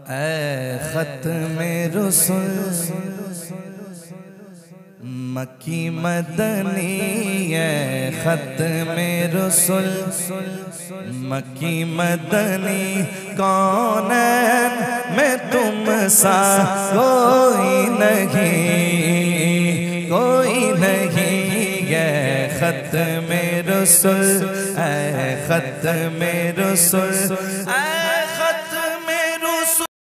ऐ ख़त्म रसूल मक्की मदनी, ऐ ख़त्म रसूल मक्की मदनी, कौनैन में तुम सा कोई नहीं, कोई नहीं। ऐ ख़त्म रसूल, ऐ ख़त्म रसूल,